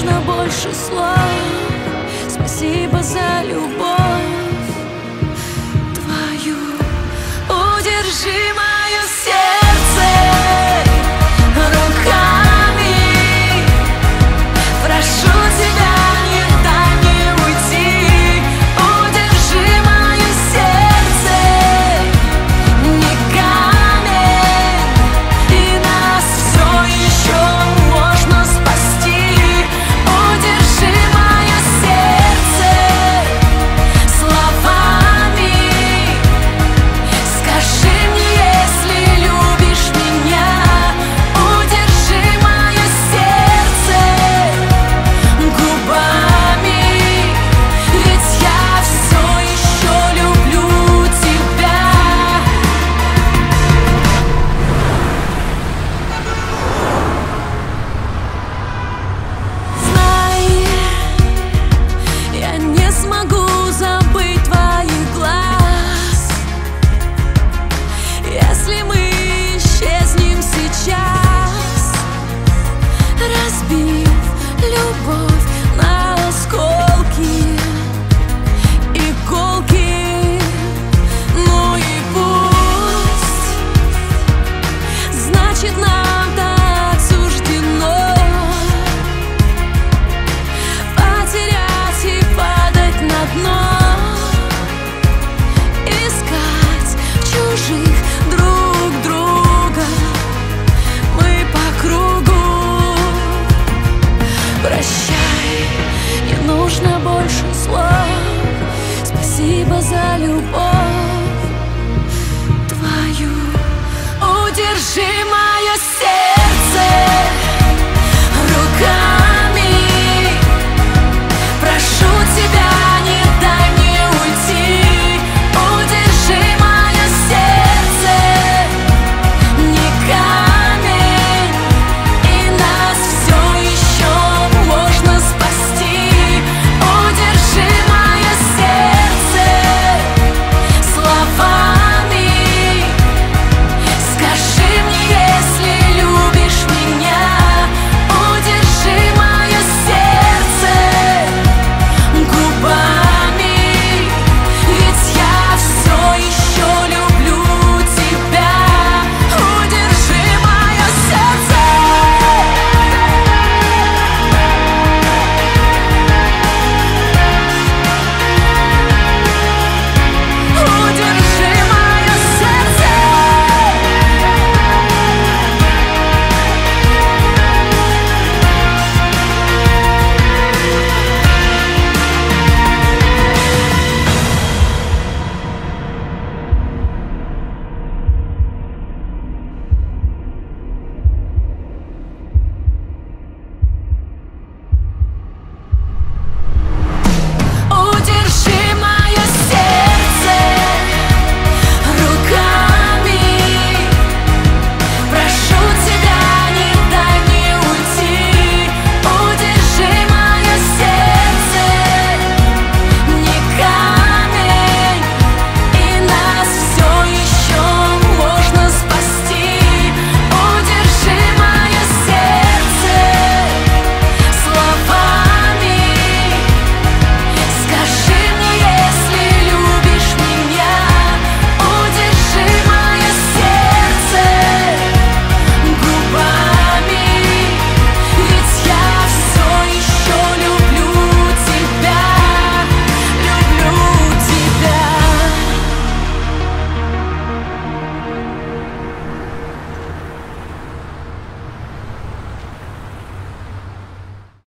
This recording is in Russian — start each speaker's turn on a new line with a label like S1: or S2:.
S1: нужно больше слов. Спасибо за любовь твою. Удержи мое сердце руками. Прошу тебя, не дай мне уйти. Удержи мое сердце, не камень, и нас все еще можно спасти. Удержи мое сердце словами. Скажи мне, если любишь меня. Удержи мое сердце губами, ведь я все еще люблю тебя. Знай, я не смогу забыть твоих глаз, если мы исчезнем сейчас, разбив любовь на осколки, иголки. Ну и пусть, значит, нам так суждено потерять и падать на дно, искать в чужих друг друга. Мы по кругу. Прощай, не нужно больше слов. Спасибо за любовь твою. Удержи